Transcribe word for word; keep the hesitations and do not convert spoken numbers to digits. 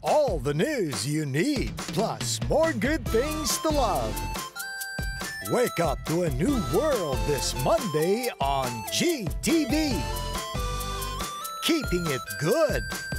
All the news you need, plus more good things to love. Wake up to a new world this Monday on G T V. Keeping it good.